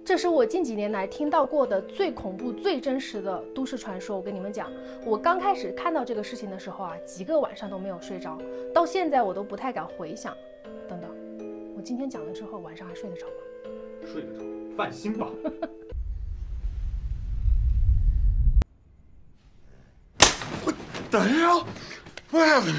这是我近几年来听到过的最恐怖、最真实的都市传说。我跟你们讲，我刚开始看到这个事情的时候啊，几个晚上都没有睡着，到现在我都不太敢回想。等等，我今天讲了之后，晚上还睡得着吗？ 睡得着，放心吧。 What the hell? What happened?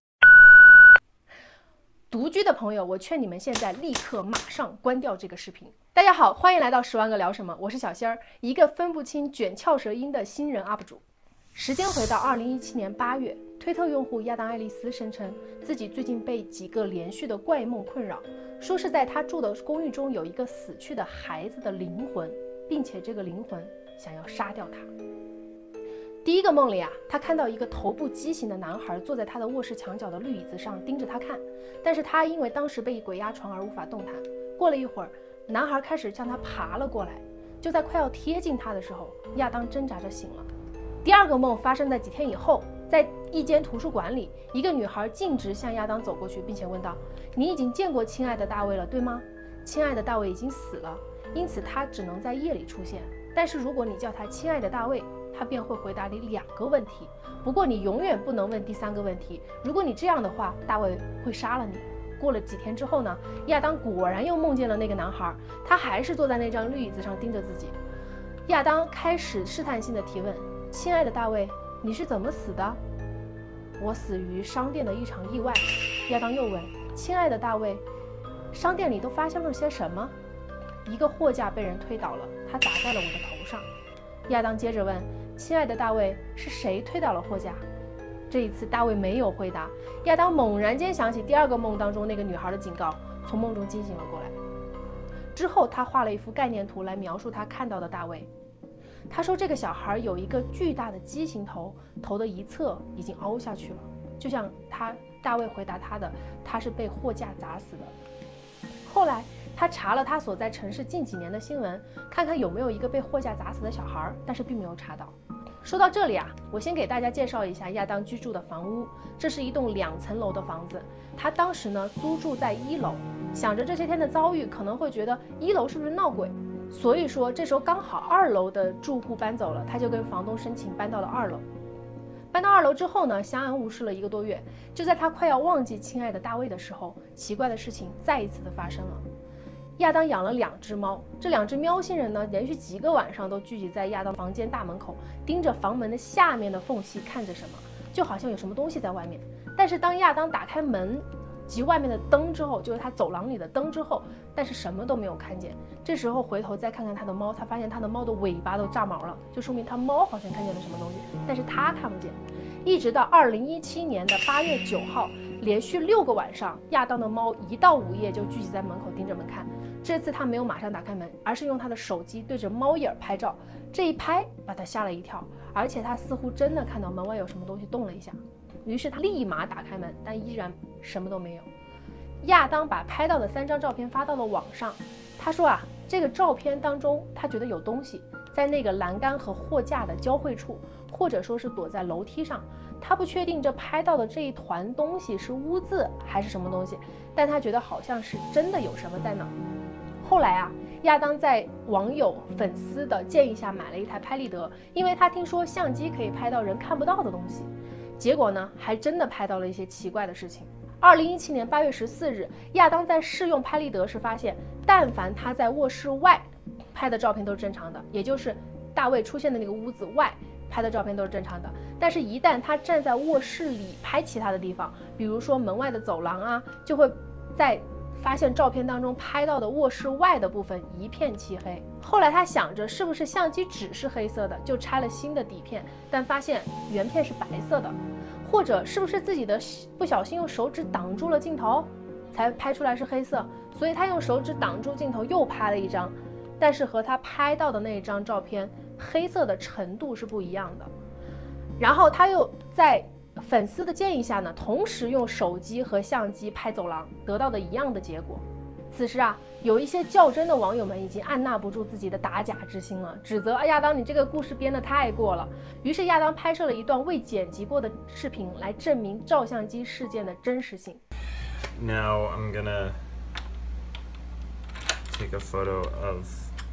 独居的朋友，我劝你们现在立刻马上关掉这个视频。大家好，欢迎来到10万个聊什么，我是小仙儿，一个分不清卷翘舌音的新人 UP 主。时间回到2017年8月，推特用户亚当·爱丽丝声称自己最近被几个连续的怪梦困扰，说是在他住的公寓中有一个死去的孩子的灵魂，并且这个灵魂想要杀掉他。第一个梦里啊，他看到一个头部畸形的男孩坐在他的卧室墙角的绿椅子上盯着他看，但是他因为当时被鬼压床而无法动弹。过了一会儿，男孩开始向他爬了过来，就在快要贴近他的时候，亚当挣扎着醒了。第二个梦发生在几天以后，在一间图书馆里，一个女孩径直向亚当走过去，并且问道：“你已经见过亲爱的大卫了，对吗？亲爱的大卫已经死了，因此他只能在夜里出现。但是如果你叫他亲爱的大卫，他便会回答你2个问题。不过你永远不能问第3个问题，如果你这样的话，大卫会杀了你。”过了几天之后呢，亚当果然又梦见了那个男孩，他还是坐在那张绿椅子上盯着自己。亚当开始试探性的提问：“亲爱的大卫，你是怎么死的？”“我死于商店的一场意外。”亚当又问：“亲爱的大卫，商店里都发生了些什么？”“一个货架被人推倒了，它打在了我的头上。”亚当接着问：“亲爱的大卫，是谁推倒了货架？”这一次大卫没有回答。亚当猛然间想起第2个梦当中那个女孩的警告，从梦中惊醒了过来。之后他画了一幅概念图来描述他看到的大卫。他说这个小孩有一个巨大的畸形头，头的一侧已经凹下去了，就像大卫回答他的，他是被货架砸死的。后来他查了他所在城市近几年的新闻，看看有没有一个被货架砸死的小孩，但是并没有查到。说到这里啊，我先给大家介绍一下亚当居住的房屋。这是一栋2层楼的房子，他当时呢租住在1楼，想着这些天的遭遇，可能会觉得1楼是不是闹鬼，所以说这时候刚好2楼的住户搬走了，他就跟房东申请搬到了2楼。搬到2楼之后呢，相安无事了1个多月。就在他快要忘记亲爱的大卫的时候，奇怪的事情再一次的发生了。亚当养了2只猫，这2只喵星人呢，连续几个晚上都聚集在亚当房间大门口，盯着房门的下面的缝隙看着什么，就好像有什么东西在外面。但是当亚当打开门及外面的灯之后，就是他走廊里的灯之后，但是什么都没有看见。这时候回头再看看他的猫，他发现他的猫的尾巴都炸毛了，就说明他猫好像看见了什么东西，但是他看不见。一直到2017年的8月9号，连续6个晚上，亚当的猫一到午夜就聚集在门口盯着门看。这次他没有马上打开门，而是用他的手机对着猫眼拍照。这一拍把他吓了一跳，而且他似乎真的看到门外有什么东西动了一下。于是他立马打开门，但依然什么都没有。亚当把拍到的3张照片发到了网上。他说啊，这个照片当中他觉得有东西在那个栏杆和货架的交汇处，或者说是躲在楼梯上。他不确定这拍到的这一团东西是污渍还是什么东西，但他觉得好像是真的有什么在那。后来啊，亚当在网友粉丝的建议下买了一台拍立得，因为他听说相机可以拍到人看不到的东西。结果呢，还真的拍到了一些奇怪的事情。2017年8月14日，亚当在试用拍立得时发现，但凡他在卧室外拍的照片都是正常的，也就是大卫出现的那个屋子外拍的照片都是正常的。但是一旦他站在卧室里拍其他的地方，比如说门外的走廊啊，就会在发现照片当中拍到的卧室外的部分一片漆黑。后来他想着是不是相机纸是黑色的，就拆了新的底片，但发现原片是白色的。或者是不是自己的不小心用手指挡住了镜头，才拍出来是黑色，所以他用手指挡住镜头又拍了一张，但是和他拍到的那一张照片黑色的程度是不一样的。然后他又在粉丝的建议下呢，同时用手机和相机拍走廊，得到的一样的结果。此时啊，有一些较真的网友们已经按捺不住自己的打假之心了，指责亚当你这个故事编得太过了。于是亚当拍摄了一段未剪辑过的视频来证明照相机事件的真实性。 Now I'm gonna take a photo of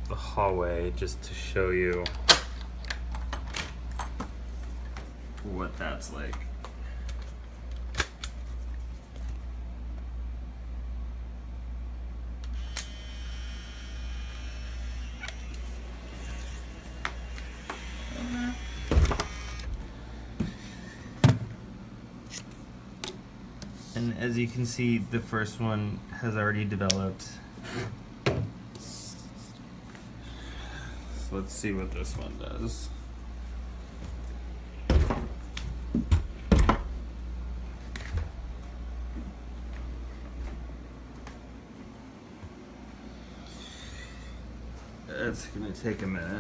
the hallway just to show you what that's like. And as you can see, the first one has already developed. So let's see what this one does. It's gonna take a minute.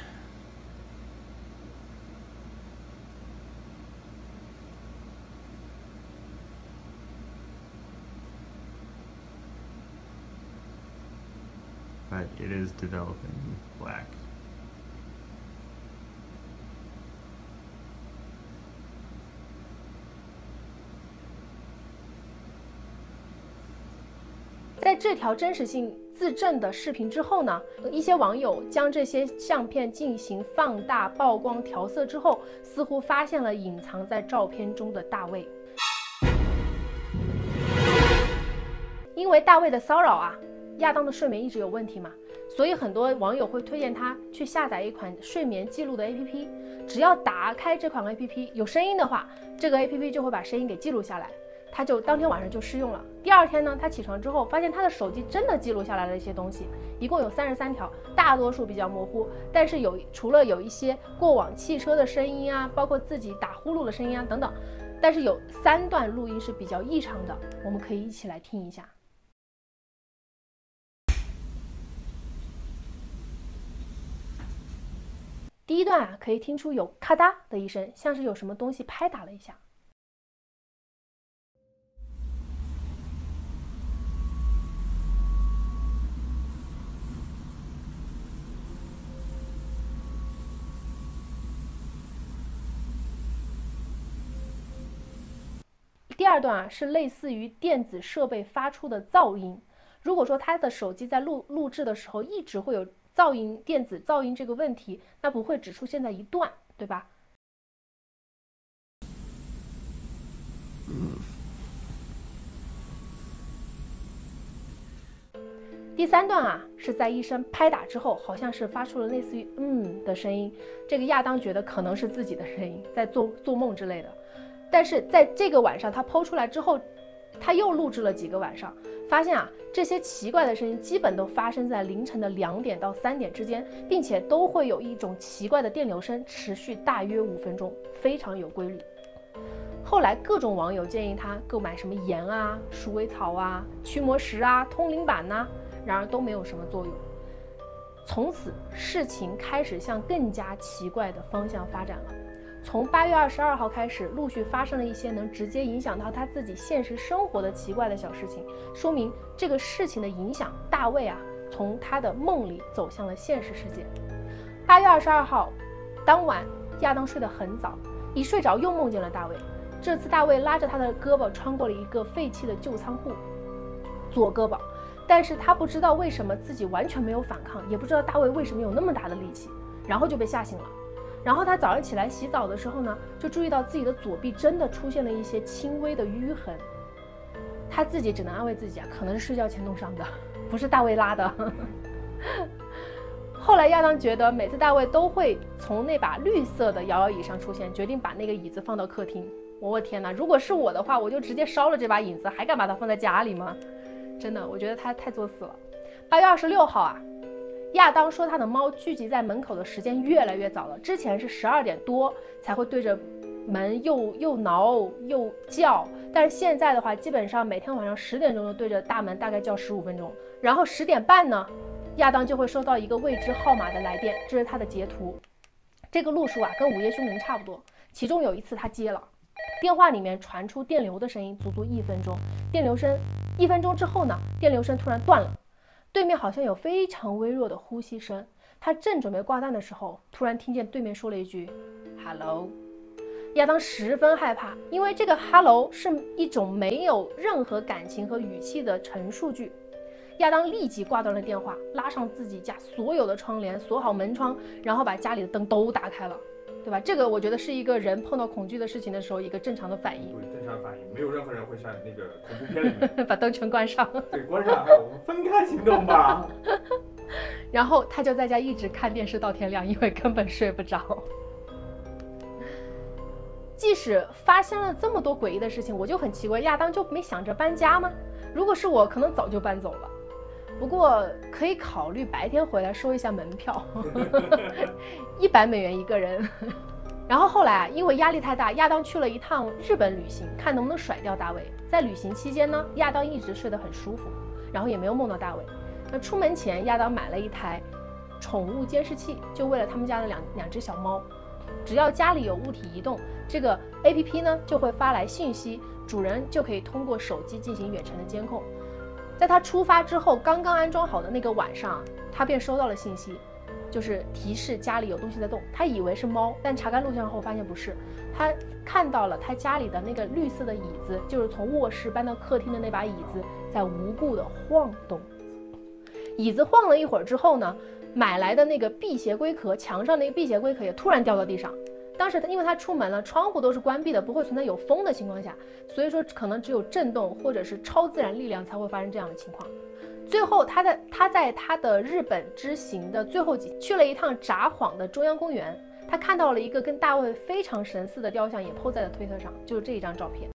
But it is developing black. 在这条真实性自证的视频之后呢，一些网友将这些相片进行放大、曝光、调色之后，似乎发现了隐藏在照片中的大卫。因为大卫的骚扰啊，亚当的睡眠一直有问题嘛，所以很多网友会推荐他去下载一款睡眠记录的 APP， 只要打开这款 APP 有声音的话，这个 APP 就会把声音给记录下来。 他就当天晚上就试用了。第二天呢，他起床之后发现他的手机真的记录下来了一些东西，一共有33条，大多数比较模糊，但是除了有一些过往汽车的声音啊，包括自己打呼噜的声音啊等等，但是有3段录音是比较异常的，我们可以一起来听一下。第一段啊，可以听出有咔嗒的一声，像是有什么东西拍打了一下。 第二段啊是类似于电子设备发出的噪音。如果说他的手机在录制的时候一直会有噪音、电子噪音这个问题，那不会只出现在一段，对吧？第3段啊是在一声拍打之后，好像是发出了类似于的声音。这个亚当觉得可能是自己的声音，在做梦之类的。 但是在这个晚上他剖出来之后，他又录制了几个晚上，发现啊这些奇怪的声音基本都发生在凌晨的2点到3点之间，并且都会有一种奇怪的电流声，持续大约5分钟，非常有规律。后来各种网友建议他购买什么盐啊、鼠尾草啊、驱魔石啊、通灵板呐，然而都没有什么作用。从此事情开始向更加奇怪的方向发展了。 从8月22号开始，陆续发生了一些能直接影响到他自己现实生活的奇怪的小事情，说明这个事情的影响，大卫啊，从他的梦里走向了现实世界。8月22号当晚，亚当睡得很早，一睡着又梦见了大卫。这次大卫拉着他的胳膊穿过了一个废弃的旧仓库，左胳膊，但是他不知道为什么自己完全没有反抗，也不知道大卫为什么有那么大的力气，然后就被吓醒了。 然后他早上起来洗澡的时候呢，就注意到自己的左臂真的出现了一些轻微的淤痕。他自己只能安慰自己啊，可能是睡觉前弄伤的，不是大卫拉的。后来亚当觉得每次大卫都会从那把绿色的摇摇椅上出现，决定把那个椅子放到客厅。我天哪，如果是我的话，我就直接烧了这把椅子，还敢把它放在家里吗？真的，我觉得他太作死了。8月26号啊。 亚当说，他的猫聚集在门口的时间越来越早了。之前是12点多才会对着门又挠又叫，但是现在的话，基本上每天晚上10点钟就对着大门大概叫15分钟。然后10点半呢，亚当就会收到一个未知号码的来电，这是他的截图。这个路数啊，跟午夜凶铃差不多。其中有一次他接了，电话里面传出电流的声音，足足1分钟。电流声1分钟之后呢，电流声突然断了。 对面好像有非常微弱的呼吸声，他正准备挂断的时候，突然听见对面说了一句 “hello”。亚当十分害怕，因为这个 “hello” 是一种没有任何感情和语气的陈述句。 亚当立即挂断了电话，拉上自己家所有的窗帘，锁好门窗，然后把家里的灯都打开了，对吧？这个我觉得是一个人碰到恐惧的事情的时候一个正常的反应。 对，正常反应，没有任何人会像那个恐怖片里面把灯全关上。 对，关上，还有我们分开行动吧。 然后他就在家一直看电视到天亮，因为根本睡不着。即使发生了这么多诡异的事情，我就很奇怪，亚当就没想着搬家吗？如果是我，可能早就搬走了。不过可以考虑白天回来收一下门票，100美元一个人。然后后来啊，因为压力太大，亚当去了一趟日本旅行，看能不能甩掉大卫。在旅行期间呢，亚当一直睡得很舒服，然后也没有梦到大卫。那出门前，亚当买了一台宠物监视器，就为了他们家的两只小猫。只要家里有物体移动，这个 APP 呢就会发来信息，主人就可以通过手机进行远程的监控。在他出发之后，刚刚安装好的那个晚上，他便收到了信息，就是提示家里有东西在动。他以为是猫，但查看录像后发现不是。他看到了他家里的那个绿色的椅子，就是从卧室搬到客厅的那把椅子，在无故的晃动。椅子晃了一会儿之后呢，买来的那个辟邪龟壳，墙上那个辟邪龟壳也突然掉到地上。当时因为他出门了，窗户都是关闭的，不会存在有风的情况下，所以说可能只有震动或者是超自然力量才会发生这样的情况。最后他在他的日本之行的最后去了一趟札幌的中央公园，他看到了一个跟大卫非常神似的雕像，也 po 在了推特上，就是这一张照片。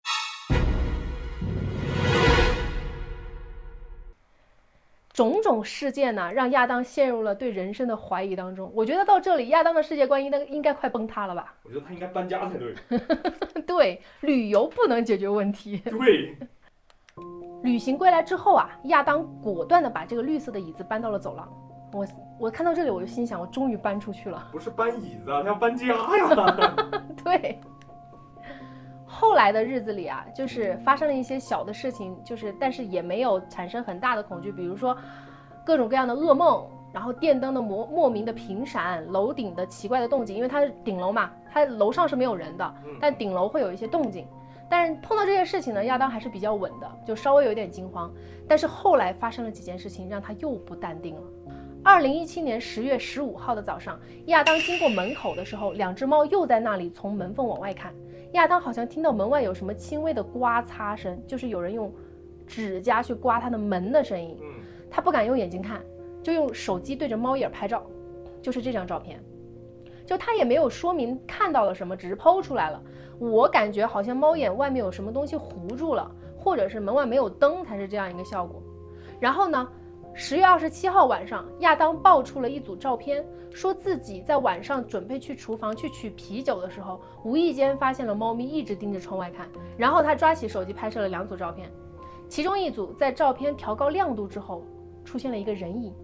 种种事件呢，让亚当陷入了对人生的怀疑当中。我觉得到这里，亚当的世界观应该快崩塌了吧？ 我觉得他应该搬家才对。 对，旅游不能解决问题。 对。 旅行归来之后啊，亚当果断地把这个绿色的椅子搬到了走廊。我看到这里，我就心想，我终于搬出去了。 不是搬椅子啊，他要搬家呀。 对。后来的日子里啊，就是发生了一些小的事情，但是也没有产生很大的恐惧，比如说各种各样的噩梦，然后电灯的莫名的频闪，楼顶的奇怪的动静，因为它是顶楼嘛，它楼上是没有人的，但顶楼会有一些动静。但是碰到这些事情呢，亚当还是比较稳的，就稍微有点惊慌。但是后来发生了几件事情，让他又不淡定了。2017年10月15号的早上，亚当经过门口的时候，两只猫又在那里从门缝往外看。亚当好像听到门外有什么轻微的刮擦声，就是有人用指甲去刮他的门的声音。他不敢用眼睛看，就用手机对着猫眼拍照，就是这张照片。就他也没有说明看到了什么，只是PO出来了。我感觉好像猫眼外面有什么东西糊住了，或者是门外没有灯才是这样一个效果。然后呢，10月27号晚上，亚当爆出了一组照片，说自己在晚上准备去厨房去取啤酒的时候，无意间发现了猫咪一直盯着窗外看。然后他抓起手机拍摄了2组照片，其中一组在照片调高亮度之后，出现了一个人影。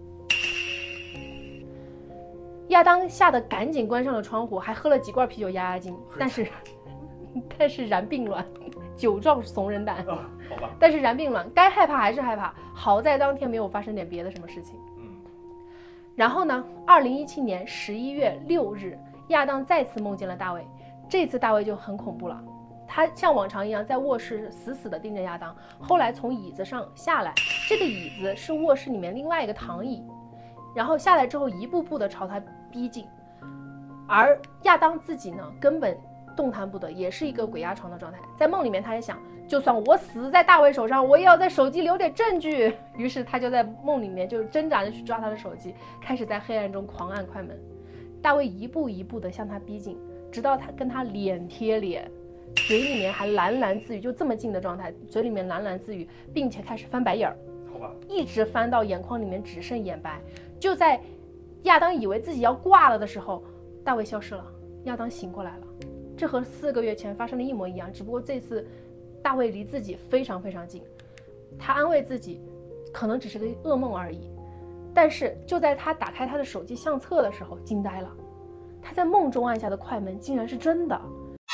亚当吓得赶紧关上了窗户，还喝了几罐啤酒压压惊，但是然并卵，酒壮怂人胆。 好吧。 但是然并卵，该害怕还是害怕。好在当天没有发生点别的什么事情。然后呢，2017年11月6日，亚当再次梦见了大卫。这次大卫就很恐怖了，他像往常一样在卧室死死地盯着亚当，后来从椅子上下来，这个椅子是卧室里面另外一个躺椅，然后下来之后一步步地朝他逼近。而亚当自己呢，根本动弹不得，也是一个鬼压床的状态。在梦里面，他也想，就算我死在大卫手上，我也要在手机留点证据。于是他就在梦里面就挣扎着去抓他的手机，开始在黑暗中狂按快门。大卫一步一步地向他逼近，直到他跟他脸贴脸，嘴里面还喃喃自语，就这么近的状态，嘴里面喃喃自语，并且开始翻白眼儿。 好吧。 一直翻到眼眶里面只剩眼白。就在亚当以为自己要挂了的时候，大卫消失了，亚当醒过来了。这和4个月前发生的一模一样，只不过这次大卫离自己非常非常近。他安慰自己，可能只是个噩梦而已。但是就在他打开他的手机相册的时候，惊呆了，他在梦中按下的快门竟然是真的。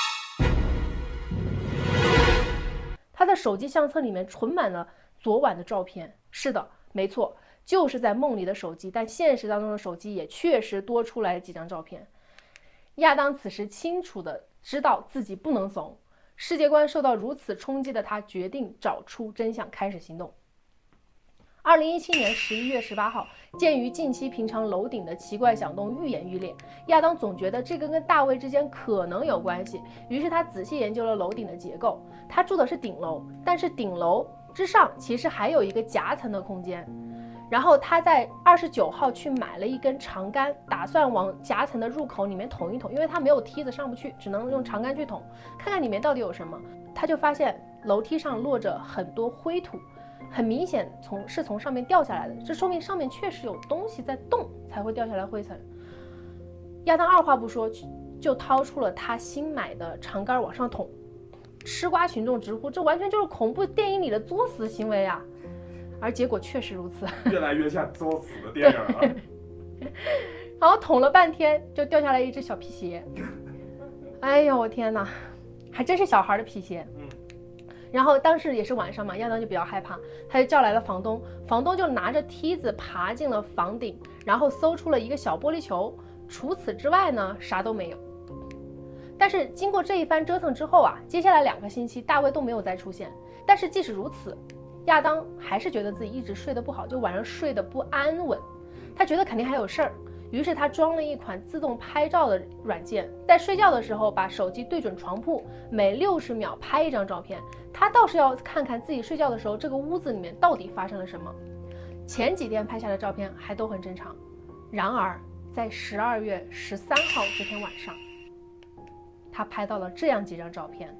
他的手机相册里面存满了昨晚的照片。是的，没错，就是在梦里的手机，但现实当中的手机也确实多出来几张照片。亚当此时清楚地知道自己不能怂，世界观受到如此冲击的他决定找出真相，开始行动。 2017年11月18号，鉴于近期平常楼顶的奇怪响动愈演愈烈，亚当总觉得这个跟大卫之间可能有关系，于是他仔细研究了楼顶的结构。他住的是顶楼，但是顶楼之上其实还有一个夹层的空间。然后他在29号去买了一根长杆，打算往夹层的入口里面捅一捅，因为他没有梯子上不去，只能用长杆去捅，看看里面到底有什么。他就发现楼梯上落着很多灰土，很明显是从上面掉下来的，这说明上面确实有东西在动，才会掉下来灰尘。亚当二话不说就掏出了他新买的长杆往上捅，吃瓜群众直呼这完全就是恐怖电影里的作死行为啊！而结果确实如此， 越来越像作死的电影了。 然后捅了半天，就掉下来一只小皮鞋。哎呦我天哪，还真是小孩的皮鞋。然后当时也是晚上嘛，亚当就比较害怕，他就叫来了房东，房东就拿着梯子爬进了房顶，然后搜出了一个小玻璃球。除此之外呢，啥都没有。但是经过这一番折腾之后啊，接下来2个星期大卫都没有再出现。但是即使如此，亚当还是觉得自己一直睡得不好，就晚上睡得不安稳。他觉得肯定还有事儿，于是他装了一款自动拍照的软件，在睡觉的时候把手机对准床铺，每60秒拍一张照片。他倒是要看看自己睡觉的时候这个屋子里面到底发生了什么。前几天拍下的照片还都很正常，然而在12月13号这天晚上，他拍到了这样几张照片。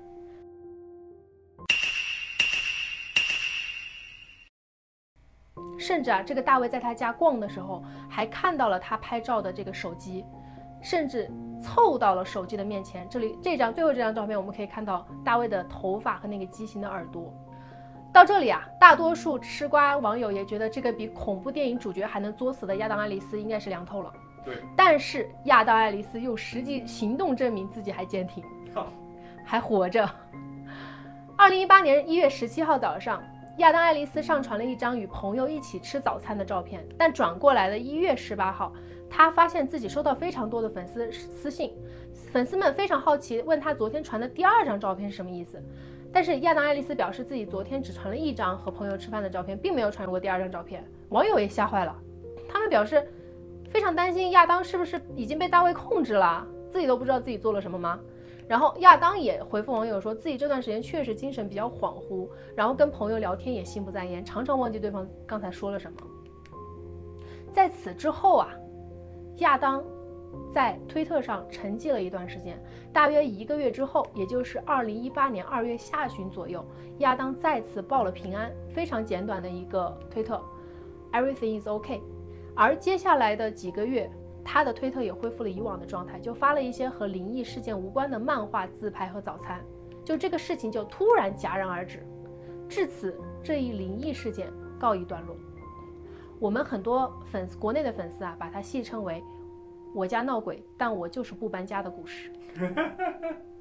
甚至啊，这个大卫在他家逛的时候，还看到了他拍照的这个手机，甚至凑到了手机的面前。最后这张照片，我们可以看到大卫的头发和那个畸形的耳朵。到这里啊，大多数吃瓜网友也觉得这个比恐怖电影主角还能作死的亚当·爱丽丝应该是凉透了。 对， 但是亚当·爱丽丝用实际行动证明自己还坚挺，还活着。2018年1月17号早上，亚当·爱丽丝上传了一张与朋友一起吃早餐的照片，但转过来的1月18号，她发现自己收到非常多的粉丝私信，粉丝们非常好奇，问她昨天传的第2张照片是什么意思。但是亚当·爱丽丝表示自己昨天只传了1张和朋友吃饭的照片，并没有传过第2张照片。网友也吓坏了，他们表示非常担心亚当是不是已经被大卫控制了，自己都不知道自己做了什么吗？然后亚当也回复网友说自己这段时间确实精神比较恍惚，然后跟朋友聊天也心不在焉，常常忘记对方刚才说了什么。在此之后啊，亚当在推特上沉寂了一段时间，大约1个月之后，也就是2018年2月下旬左右，亚当再次报了平安，非常简短的一个推特 Everything is okay。 而接下来的几个月，他的推特也恢复了以往的状态，就发了一些和灵异事件无关的漫画、自拍和早餐。就这个事情就突然戛然而止，至此这一灵异事件告一段落。我们很多国内的粉丝啊，把它戏称为我家闹鬼但我就是不搬家的故事。